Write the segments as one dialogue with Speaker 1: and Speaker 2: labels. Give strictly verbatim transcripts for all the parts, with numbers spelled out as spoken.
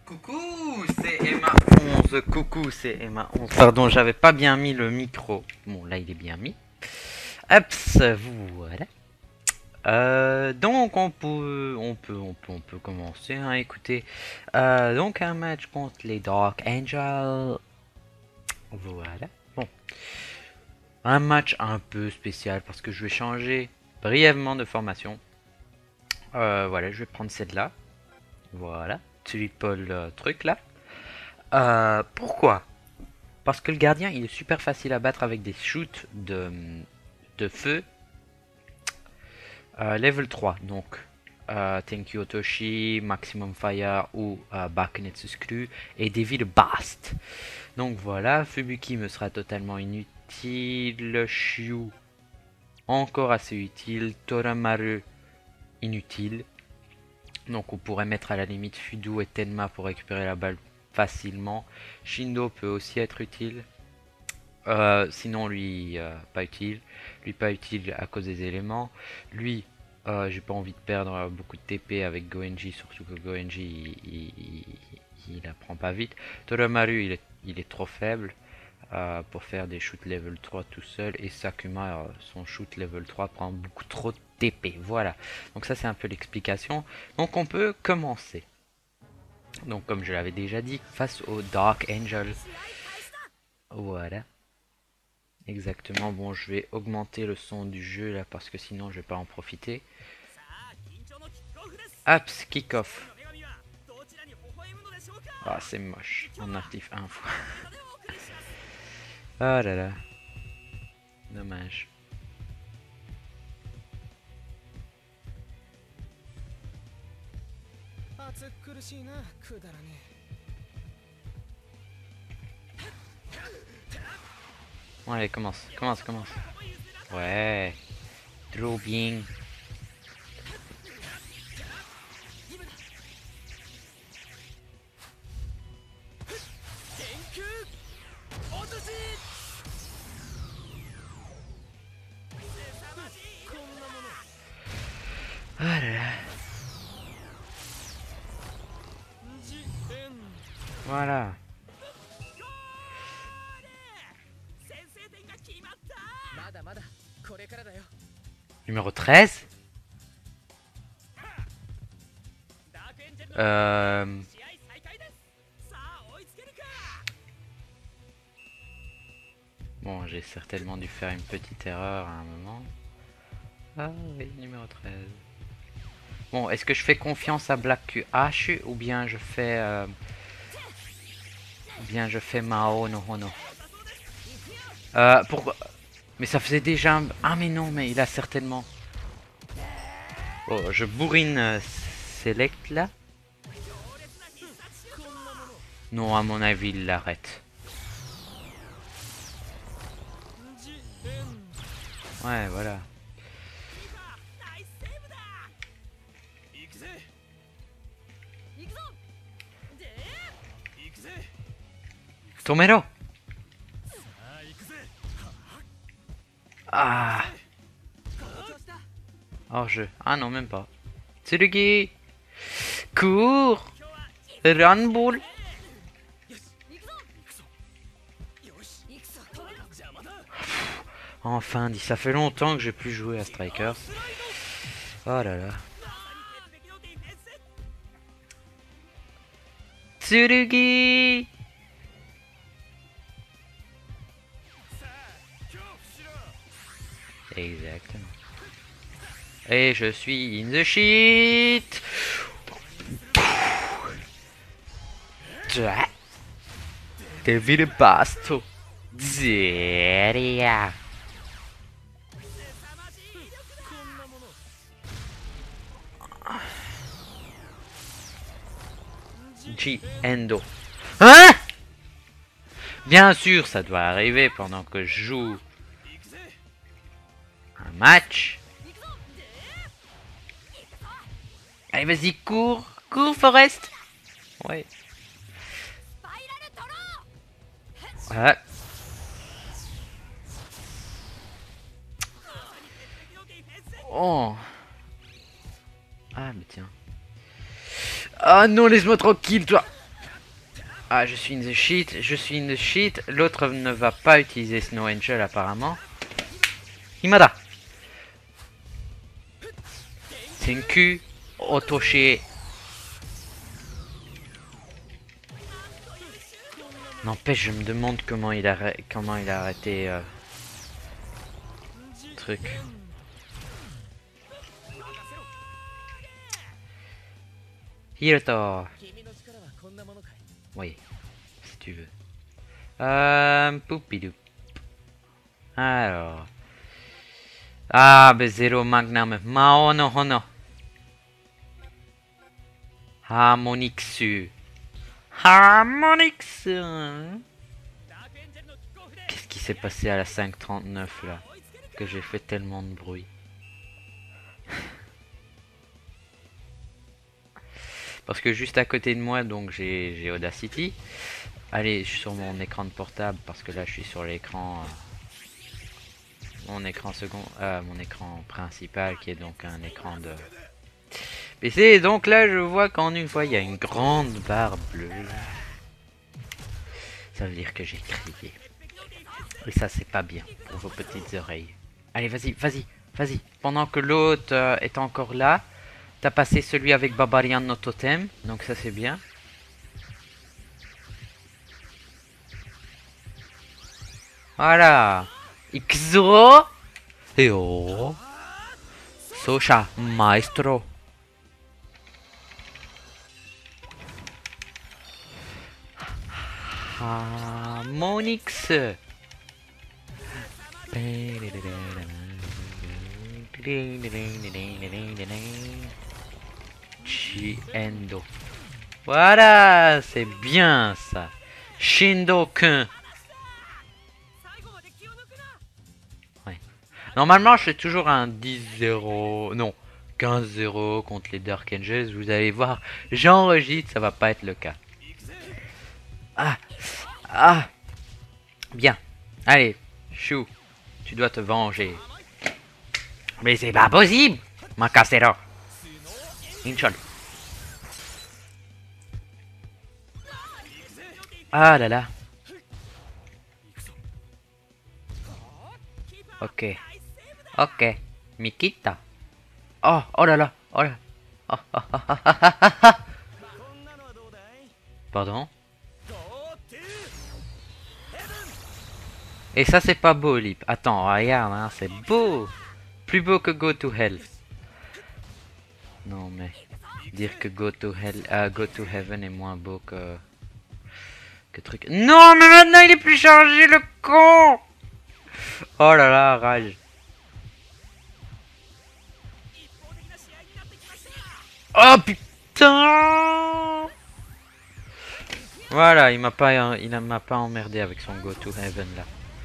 Speaker 1: Coucou, c'est Emma onze. Coucou, c'est Emma onze. Pardon, j'avais pas bien mis le micro. Bon, là, il est bien mis. Hop, voilà. Euh, donc, on peut, on peut, on peut, on peut commencer. Hein, écoutez, euh, donc un match contre les Dark Angels. Voilà. Bon, un match un peu spécial parce que je vais changer brièvement de formation. Euh, voilà, je vais prendre celle-là. Voilà, triple euh, truc là. Euh, pourquoi? Parce que le gardien, il est super facile à battre avec des shoots de, de feu euh, level trois. Donc, euh, Thank you Otoshi, Maximum Fire ou euh, Bakenetsu Screw et Devil Bast. Donc voilà, Fubuki me sera totalement inutile. Shyu, encore assez utile. Toramaru, inutile. Donc on pourrait mettre à la limite Fudu et Tenma pour récupérer la balle facilement. Shindo peut aussi être utile. Euh, sinon lui euh, pas utile. Lui pas utile à cause des éléments. Lui euh, j'ai pas envie de perdre beaucoup de T P avec Goenji, surtout que Goenji il, il, il, il apprend pas vite. Toramaru il est, il est trop faible euh, pour faire des shoots level trois tout seul. Et Sakuma, euh, son shoot level trois prend beaucoup trop de T P. Voilà. Donc ça c'est un peu l'explication. Donc on peut commencer. Donc comme je l'avais déjà dit, face au Dark Angel. Voilà. Exactement. Bon, je vais augmenter le son du jeu là parce que sinon je vais pas en profiter. Apps kick-off. Ah, c'est moche. On active un fois. Ah là là. Dommage. Bon, allez, commence, commence, commence. Ouais. Trop bien. Ah là là. Voilà. Numéro treize. Euh... Bon, j'ai certainement dû faire une petite erreur à un moment. Ah oui, numéro treize. Bon, est-ce que je fais confiance à Black Q H ou bien je fais... Euh... Ou bien je fais Mao no Hono. Euh, pourquoi? Mais ça faisait déjà un... Ah mais non, mais il a certainement... Oh, je bourrine euh, Select là. Non, à mon avis, il l'arrête. Ouais, voilà. Tomero. Ah. Hors jeu. Ah non, même pas. Tsurugi. Cours. Run bull. Enfin dit, ça fait longtemps que j'ai plus joué à Strikers. Oh là là. Tsurugi. Exactement. Et je suis in the shit. Devil Basto. Zeria. G Endo. Hein? Bien sûr, ça doit arriver pendant que je joue un match. Allez, vas-y, cours. Cours, Forest. Ouais. Voilà. Oh. Ah, mais tiens. Ah non, laisse-moi tranquille, toi. Ah, je suis in the shit, je suis in the shit. L'autre ne va pas utiliser Snow Angel apparemment. Himada. Senku. Otoshi. N'empêche, je me demande comment il a, comment il a arrêté... Euh, truc. Hiroto. Oui, si tu veux. Euh, poupidou. Alors. Ah, ben zéro magnum. Mao no hono. Harmonixu. Harmonix. Qu'est-ce qui s'est passé à la cinq trente-neuf là? Que j'ai fait tellement de bruit. Parce que juste à côté de moi, donc j'ai Audacity. Allez, je suis sur mon écran de portable parce que là je suis sur l'écran... Euh, mon écran second... Euh, mon écran principal qui est donc un écran de... P C. Et donc là je vois qu'en une fois il y a une grande barre bleue. Ça veut dire que j'ai crié. Et ça c'est pas bien pour vos petites oreilles. Allez, vas-y, vas-y, vas-y. Pendant que l'autre euh, est encore là, t'as passé celui avec Barbarian no Totem, donc ça c'est bien. Voilà. Ikuzo. Yo. Sosha, maestro. Harmonix. Chiendo. Voilà, c'est bien ça. Shindo-kun. Ouais. Normalement, je fais toujours un dix zéro. Non, quinze zéro contre les Dark Angels. Vous allez voir, j'enregistre, ça va pas être le cas. Ah, ah. Bien. Allez, Chou, tu dois te venger. Mais c'est pas possible, Makasero. Inchol. Ah là là. Ok. Ok. Mikita. Oh, oh là là. Oh là. Oh, oh, oh, oh, oh, oh, oh. Pardon. Et ça c'est pas beau, Lip. Attends, regarde, hein, c'est beau. Plus beau que Go to Hell. Non mais dire que Go to Hell, euh, Go to Heaven est moins beau que que truc. Non mais maintenant il est plus chargé le con. Oh là là, rage. Oh putain. Voilà, il m'a pas, il m'a pas emmerdé avec son Go to Heaven là.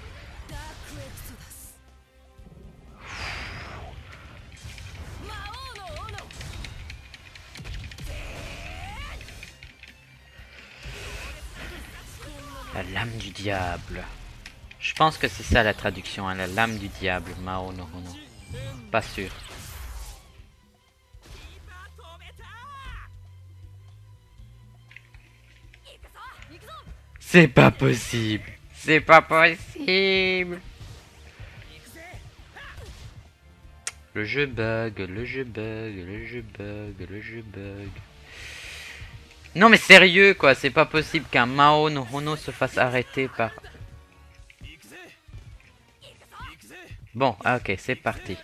Speaker 1: La lame du diable. Je pense que c'est ça la traduction, hein, la lame du diable. Mao no Hono. Pas sûr. C'est pas possible. C'est pas possible. Le jeu bug, le jeu bug, le jeu bug, le jeu bug. Non mais sérieux quoi, c'est pas possible qu'un Mao no Hono se fasse arrêter par... Bon, ah, ok, c'est parti.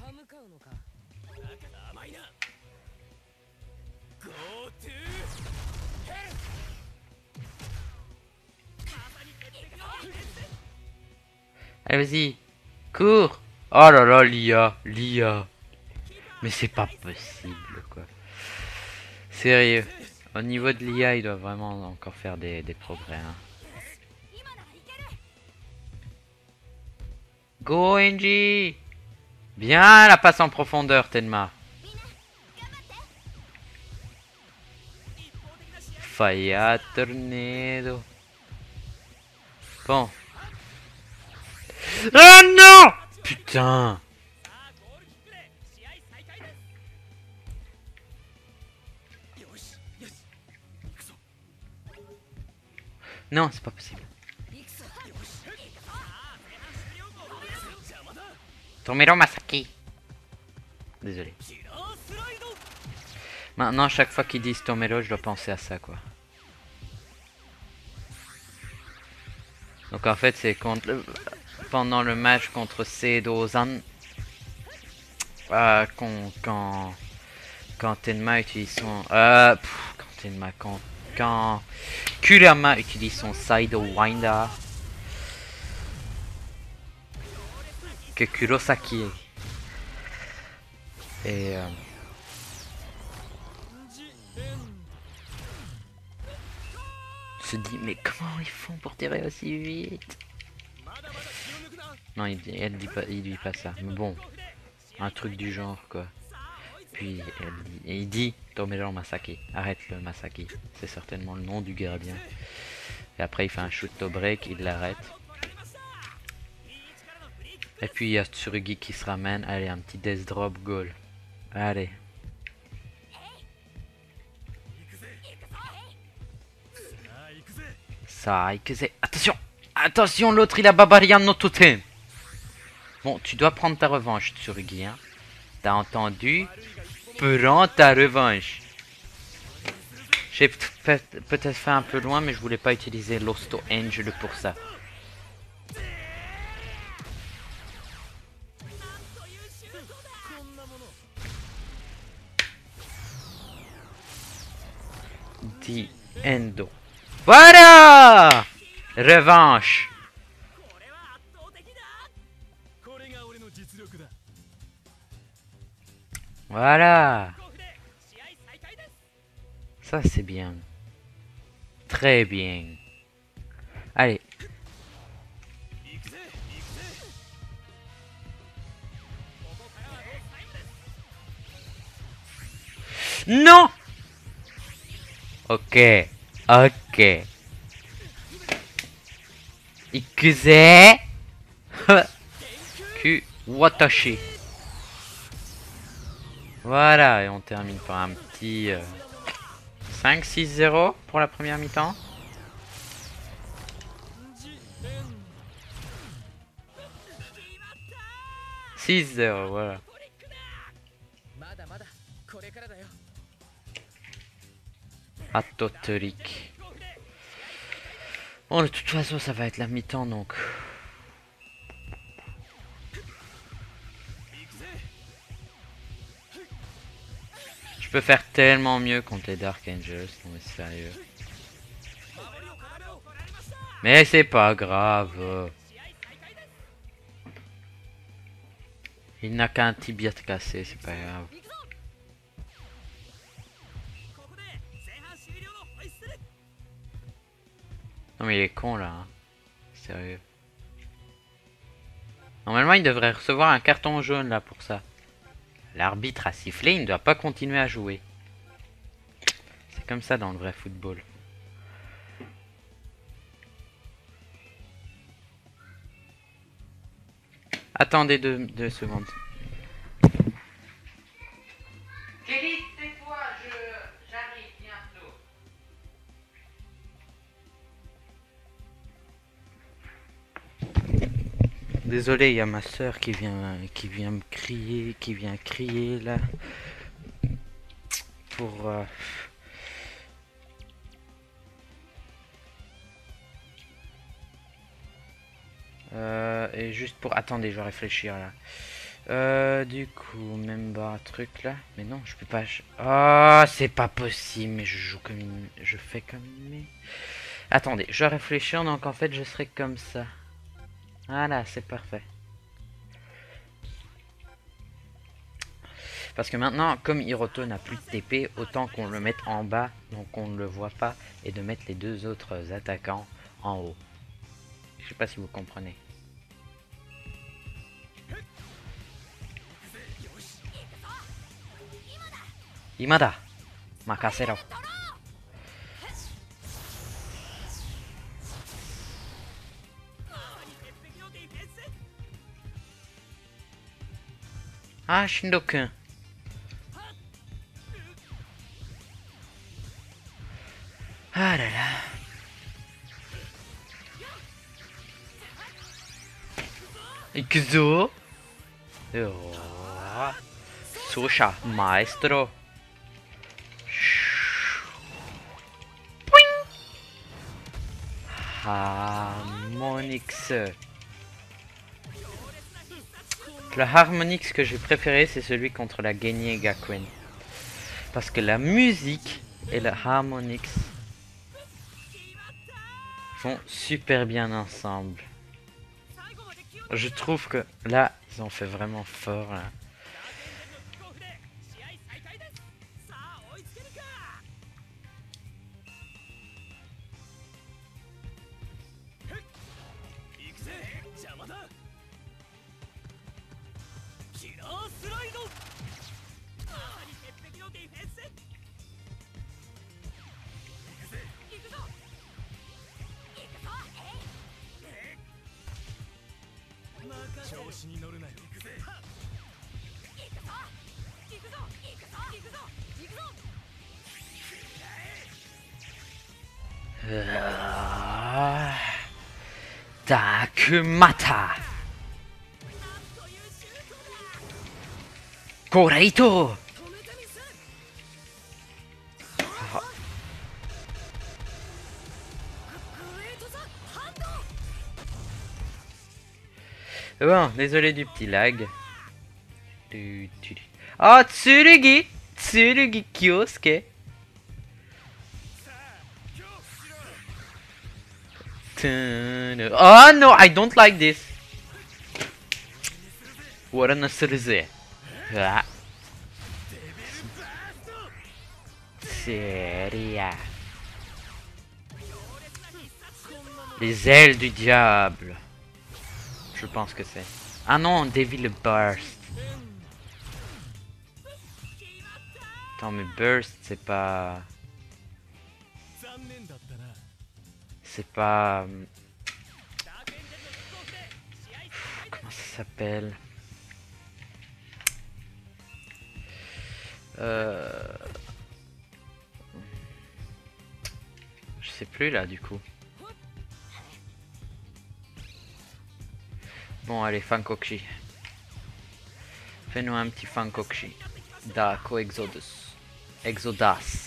Speaker 1: Allez, vas-y. Cours. Oh là là, l'I A. L'I A. Mais c'est pas possible, quoi. Sérieux. Au niveau de l'I A, il doit vraiment encore faire des, des progrès. Hein. Go, Enji. Bien, la passe en profondeur, Tenma. Fire Tornado. Bon. Oh non! Putain! Non, c'est pas possible. Tomero Masaki. Désolé. Maintenant, chaque fois qu'ils disent Tomero, je dois penser à ça, quoi. Donc en fait, c'est contre le... pendant le match contre Seidozan. Euh, quand, quand... Quand Tenma utilise son... Euh... Pff, quand Tenma... Quand... Quand... Kurama utilise son Sidewinder. Que Kurosaki et euh... se dit mais comment ils font pour tirer aussi vite? Non, il, elle dit pas, il dit pas ça. Mais bon, un truc du genre quoi. Puis elle dit, et il dit Tomero Masaki, arrête le Masaki. C'est certainement le nom du gardien. Et après il fait un shoot to break, il l'arrête. Et puis il y a Tsurugi qui se ramène. Allez, un petit death drop goal. Allez. Ça, attention. Attention, l'autre il a Babarian no totem. Bon, tu dois prendre ta revanche, Tsurugi. Hein. T'as entendu? Prends ta revanche. J'ai peut-être fait un peu loin, mais je voulais pas utiliser l'Hosto Angel pour ça. Di Endo. Voilà! Revanche. Voilà. Ça c'est bien. Très bien. Allez. Non! Ok. Ok. Ikuze. Ku Watashi. Voilà, et on termine par un petit euh, cinq six zéro pour la première mi-temps. six zéro, voilà. Atotrick. Bon, de toute façon, ça va être la mi-temps, donc... Je peux faire tellement mieux contre les Dark Angels, non mais sérieux. Mais c'est pas grave. Il n'a qu'un tibia de cassé, c'est pas grave. Non mais il est con là. Hein. Sérieux. Normalement il devrait recevoir un carton jaune là pour ça. L'arbitre a sifflé, il ne doit pas continuer à jouer. C'est comme ça dans le vrai football. Attendez deux, deux secondes. Kelly, tais-toi, j'arrive bientôt. Désolé, il y a ma soeur qui vient, qui vient me crier, qui vient crier là. Pour... Euh... Euh, et juste pour... Attendez, je vais réfléchir là. Euh, du coup, même bas truc là. Mais non, je peux pas... Ah, oh, c'est pas possible, mais je joue comme une... Je fais comme une... Attendez, je vais réfléchir, donc en fait je serai comme ça. Voilà, c'est parfait. Parce que maintenant, comme Hiroto n'a plus de T P, autant qu'on le mette en bas, donc on ne le voit pas, et de mettre les deux autres attaquants en haut. Je sais pas si vous comprenez. Imada, makasero. Ah, Shindo-kun. Ah là là. Ikuzo. Oh. Susha, maestro. Poing. Harmonix. Le Harmonix que j'ai préféré, c'est celui contre la Genie Gakuen. Parce que la musique et le Harmonix font super bien ensemble. Je trouve que là, ils ont fait vraiment fort. Là. Euh... Takumata Koreito. Bon, désolé du petit lag. Oh, Tsurugi Tsurugi Kyosuke. Oh no, I don't like this. What an assuruze. Ah. Seria. Les ailes du diable. Je pense que c'est. Ah non, Devil Burst. Attends, mais Burst, c'est pas... C'est pas... Comment ça s'appelle? Euh... Je sais plus là, du coup. Bon, allez, Fankokshi. Fais-nous un petit Fankokshi. Dako Exodus. Exodas.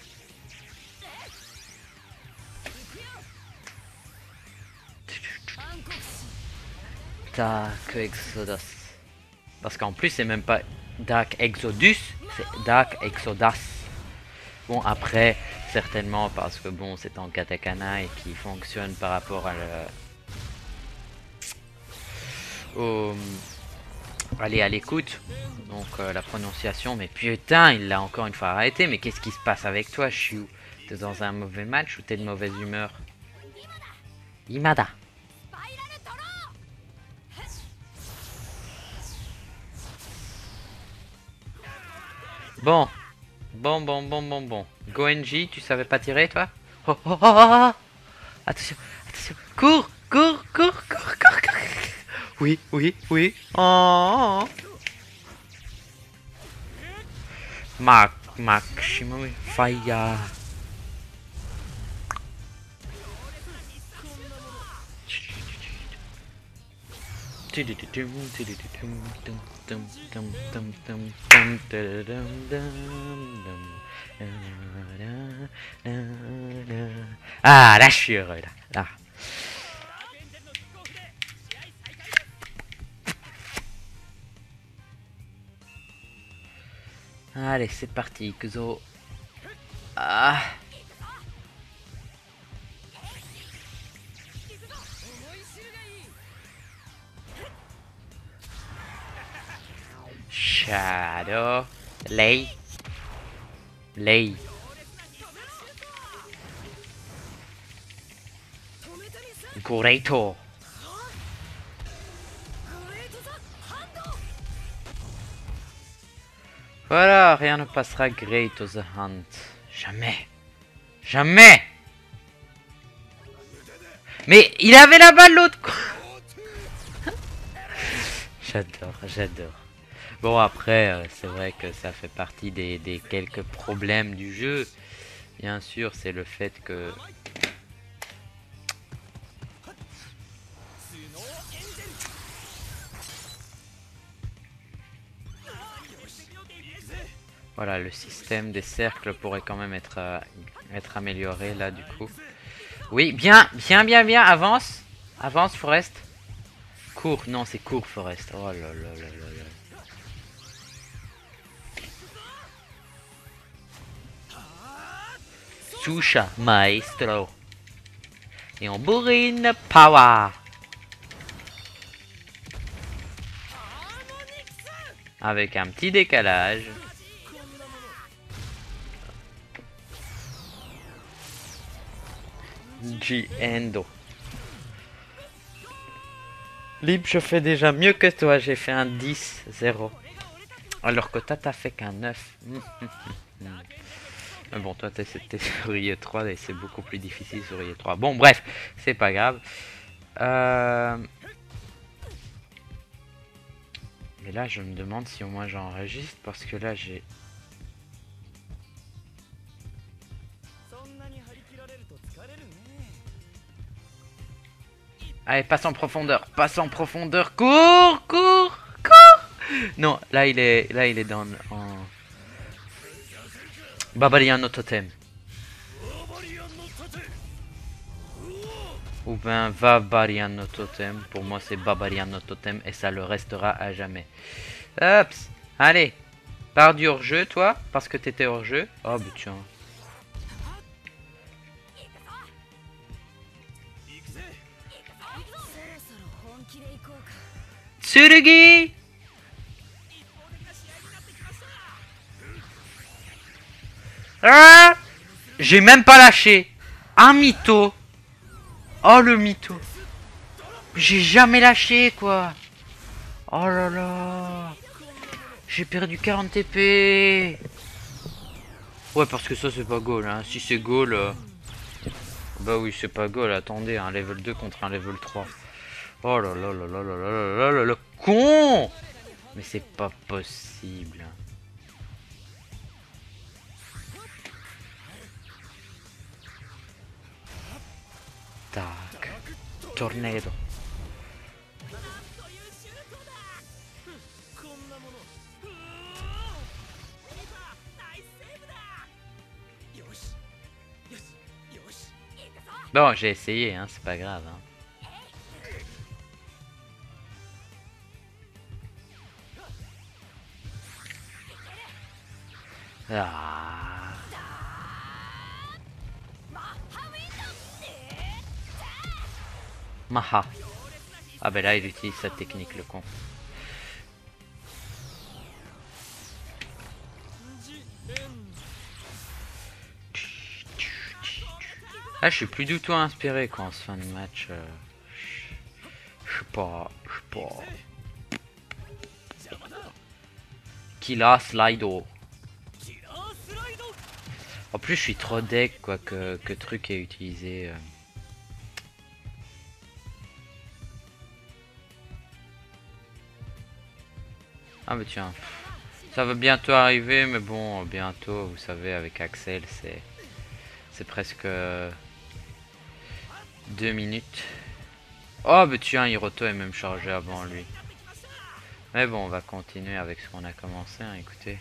Speaker 1: Dark Exodus. Parce qu'en plus, c'est même pas Dark Exodus, c'est Dark Exodus. Bon, après, certainement parce que bon, c'est en katakana et qui fonctionne par rapport à le... Au... Allez, à l'écoute. Donc, euh, la prononciation. Mais putain, il l'a encore une fois arrêté. Mais qu'est-ce qui se passe avec toi, Shiu? T'es dans un mauvais match ou t'es de mauvaise humeur? Imada. Bon. Bon, bon, bon, bon, bon. Goenji, tu savais pas tirer, toi? Oh, oh, oh, oh. Attention, attention. Cours, cours, cours, cours, cours, cours. Oui, oui, oui. Oh. Mac, maximum fire. Ah, là, je suis heureux, là. là. Allez, c'est parti, Kuzo. Ah. Shadow. Lei. Lei. Goreito. Voilà, rien ne passera Great to the Hunt. Jamais. Jamais. Mais il avait la balle l'autre. J'adore, j'adore. Bon, après, euh, c'est vrai que ça fait partie des, des quelques problèmes du jeu. Bien sûr, c'est le fait que... Voilà, le système des cercles pourrait quand même être, euh, être amélioré là du coup. Oui, bien, bien, bien, bien, avance. Avance, Forest. Cours, non, c'est court, Forest. Oh là là là là là. Susha, maestro. Et on bourrine, power. Avec un petit décalage. G-Endo. Lib, je fais déjà mieux que toi. J'ai fait un dix zéro. Alors que toi, t'as fait qu'un neuf. Mais bon, toi, t'es sur I E trois et c'est beaucoup plus difficile sur I E trois. Bon, bref, c'est pas grave. Euh... Mais là, je me demande si au moins j'enregistre parce que là, j'ai... Allez, passe en profondeur, passe en profondeur, cours, cours, cours. Non, là il est, là il est dans en Babaliano Totem. Ou ben Babaliano Totem. Pour moi c'est Babaliano Totem et ça le restera à jamais. Hop, allez, pars du hors-jeu toi, parce que t'étais hors-jeu. Oh bah tiens. Tsurugi. Ah, j'ai même pas lâché. Un mytho. Oh le mytho. J'ai jamais lâché quoi. Oh là là. J'ai perdu quarante T P. Ouais parce que ça c'est pas goal hein. Si c'est goal euh... bah oui c'est pas goal. Attendez un level deux contre un level trois. Oh là là là là là là là là là con. Mais c'est pas possible. Tac. Tornado. Bon, j'ai essayé, hein, c'est pas grave. Hein. Ah. Maha. Ah ben là, il utilise sa technique, le con. Ah, je suis plus du tout inspiré quand on se fin de match. Euh, je sais pas, je sais pas. Killa Slido. En plus, je suis trop deck quoi que, que truc est utilisé. Euh. Ah mais tiens, ça va bientôt arriver, mais bon, bientôt, vous savez, avec Axel, c'est c'est presque deux minutes. Oh bah tiens, Hiroto est même chargé avant lui. Mais bon, on va continuer avec ce qu'on a commencé, hein, écoutez.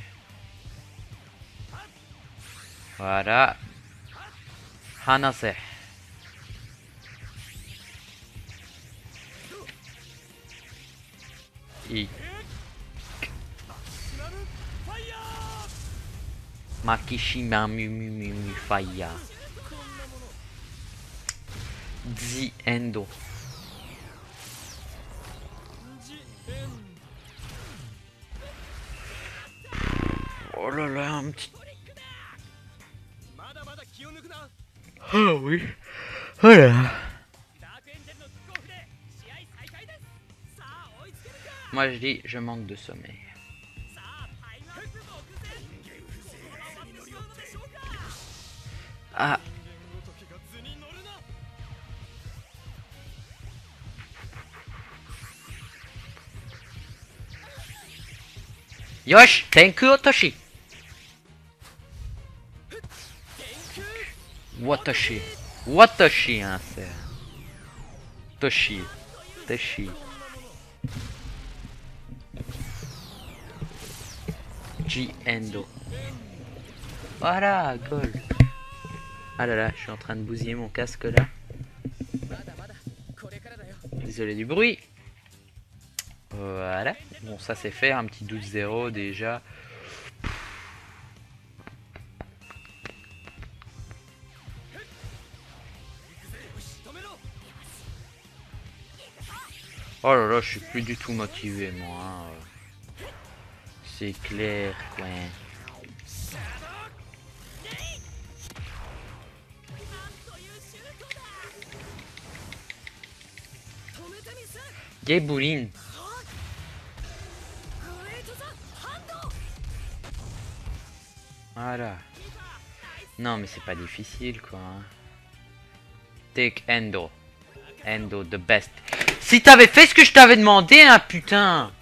Speaker 1: Voilà. Hanase. I. Makishima mu mu mu mu fire. Zi Endo. Oh là là, un petit... Oh oui. Voilà. Moi je dis, je manque de sommeil. Ah. Yosh, thank you, Toshi. Watashi. Watashi, hein, c'est... Toshi. Toshi. G Endo. Voilà, goal. Ah là là, je suis en train de bousiller mon casque là. Désolé du bruit. Voilà. Bon, ça c'est fait, un petit douze zéro déjà. Oh là là, je suis plus du tout motivé moi. Hein. C'est clair, ouais. Gebouline. Voilà. Non mais c'est pas difficile quoi. Hein. Take Endo. Endo, the best. Si t'avais fait ce que je t'avais demandé, hein, putain.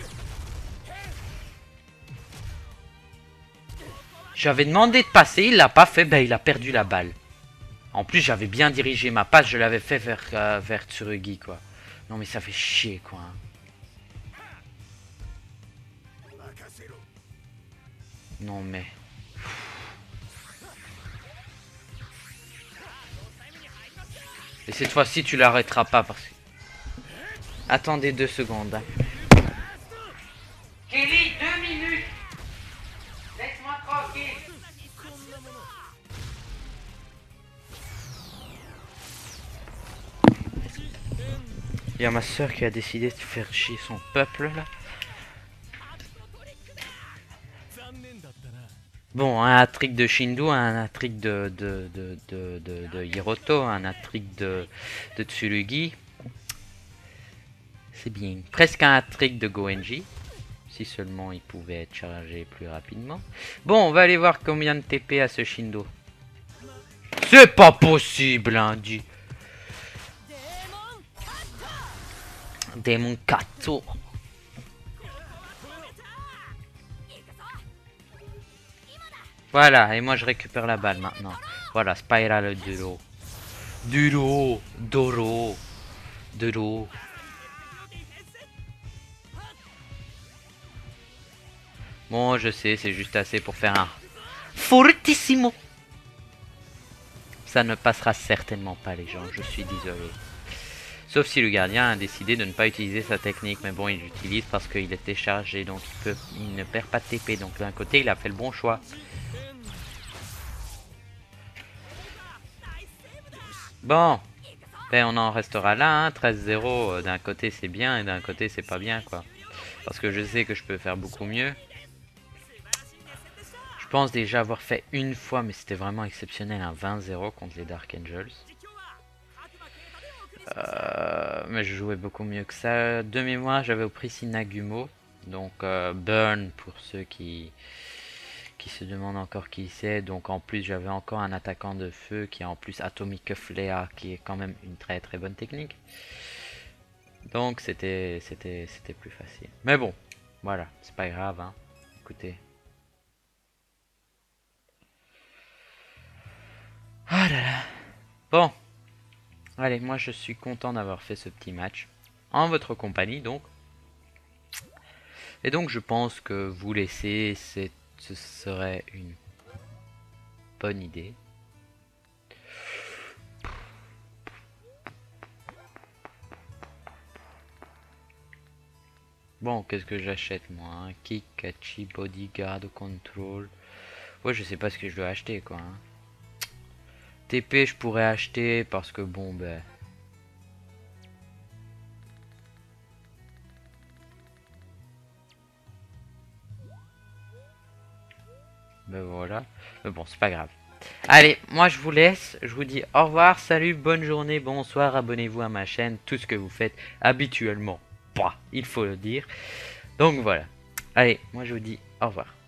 Speaker 1: J'avais demandé de passer, il l'a pas fait, ben il a perdu la balle. En plus, j'avais bien dirigé ma passe, je l'avais fait vers, euh, vers Tsurugi, quoi. Non, mais ça fait chier, quoi. Hein. Non, mais... Et cette fois-ci, tu l'arrêteras pas, parce que... Attendez deux secondes. Hein. Kelly, deux minutes. Laisse-moi tranquille. Il y a ma soeur qui a décidé de faire chier son peuple là. Bon, un hat-trick de Shindu, un hat-trick de, de, de, de, de, de Hiroto, un hat-trick de, de Tsurugi. C'est bien. Presque un hat-trick de Goenji. Si seulement il pouvait être chargé plus rapidement. Bon, on va aller voir combien de T P a ce Shindu. C'est pas possible, hein, dit. Démon Katsu. Voilà, et moi je récupère la balle maintenant. Voilà, Spiral de l'eau. De l'eau. Doro. De l'eau. Bon, je sais, c'est juste assez pour faire un fortissimo. Ça ne passera certainement pas, les gens, je suis désolé. Sauf si le gardien a décidé de ne pas utiliser sa technique. Mais bon, il l'utilise parce qu'il était chargé, donc il, peut, il ne perd pas de T P. Donc d'un côté, il a fait le bon choix. Bon, ben on en restera là, hein, treize zéro. D'un côté, c'est bien, et d'un côté, c'est pas bien, quoi. Parce que je sais que je peux faire beaucoup mieux. Je pense déjà avoir fait une fois, mais c'était vraiment exceptionnel, un vingt zéro contre les Dark Angels. Euh, mais je jouais beaucoup mieux que ça. De mémoire, j'avais au prix Nagumo. Donc euh, Burn pour ceux qui qui se demandent encore qui c'est. Donc en plus, j'avais encore un attaquant de feu qui est en plus Atomic Flea, qui est quand même une très très bonne technique. Donc c'était c'était c'était plus facile. Mais bon, voilà, c'est pas grave. Hein. Écoutez. Ah là là. Bon. Allez, moi je suis content d'avoir fait ce petit match. En votre compagnie donc. Et donc je pense que vous laisser, ce serait une bonne idée. Bon, qu'est-ce que j'achète moi hein? Kick, Catchy, Bodyguard, Control. Ouais, je sais pas ce que je dois acheter quoi. Hein. T P je pourrais acheter parce que bon ben... Ben voilà. Mais bon, c'est pas grave. Allez, moi je vous laisse. Je vous dis au revoir, salut, bonne journée, bonsoir. Abonnez-vous à ma chaîne. Tout ce que vous faites habituellement. Bah, il faut le dire. Donc voilà. Allez, moi je vous dis au revoir.